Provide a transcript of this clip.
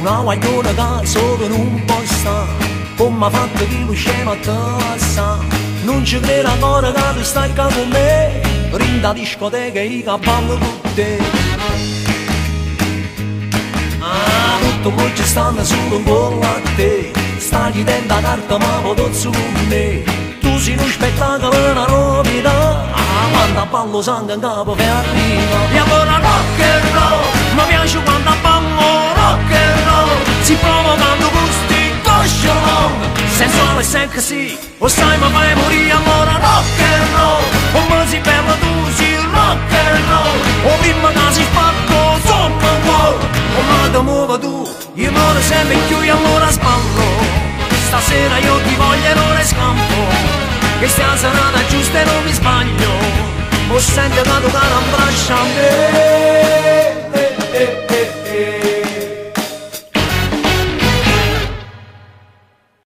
una guagliona che solo non può stare, come mi ha fatto che lo scemo a te sa. Non ci credo ancora che tu stai con me, rinda discoteca e io ballo con te. Ah, tutto poi ci stanno solo un po' a te, stai chiedendo la carta ma potozzo con me. Tu sei uno spettacolo, una novità, quando ballo sangue in capo per arriva. E allora rock and roll, mi piace quando ballo rock and roll, si provocando gusti coscio long, sensuale e sexy, o sai ma fai morire. Allora rock and roll, o me si bella tu si rock and roll, o prima che si spacco sopra un po', o me ti muovo tu, io muovo sempre più e allora sballo. Stasera io ti voglio e non ne scampo, che stia serata giusta e non mi sbaglio, o sento che tu cara abbraccia a me.